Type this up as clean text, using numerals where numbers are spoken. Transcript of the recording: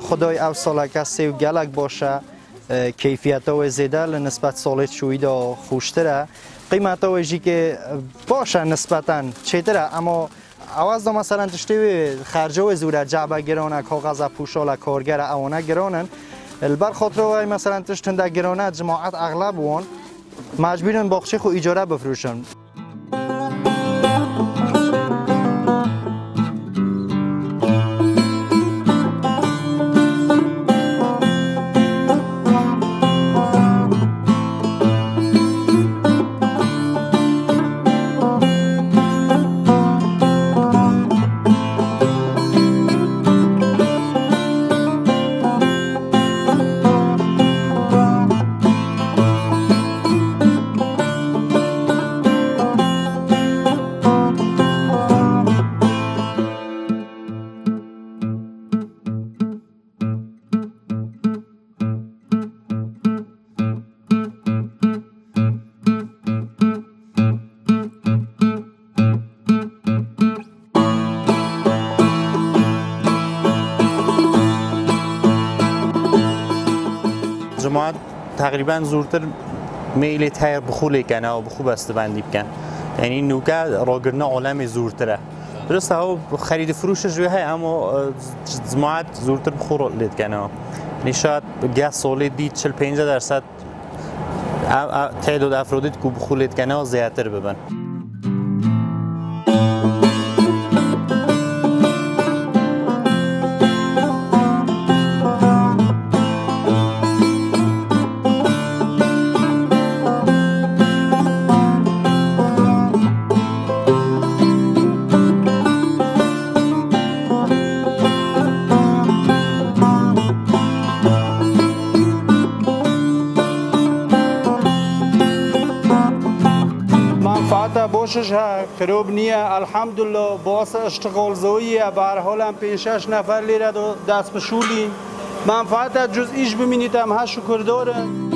خدای او سال کسی و گلک باشه کیفیت ها زیاده نسبت سالت شویدا خوشتره قیمت ها که باشه نسبتا چطوره اما عوض مثلا تشتی خرجه زوره جعبه گرانه کاغذ پوشال کارگر اوانه گرانن البر خاطر وای مثلا تشتنده گرانه جماعت اغلب وان مجبورن باغچه خو اجاره بفروشن. جماعت تقریبا زورتر میل تایر بخوله کنه و بخو بسته‌بندی بکن یعنی نوکه راگرنا عالم زورتره درسته ها خرید فروش جوی های اما جماعت زورتر بخور لید کنه یعنی شاید گه سالی دید 40-50% تعداد افرادی که بخور لید کنه و زیادتر ببن. باشش خراب نیه الحمدلله باعث اشتغال زویه به هر حال هم 5-6 نفر لیره دست به شولی منفعت جز ایش ببینید هم ها شکر داره.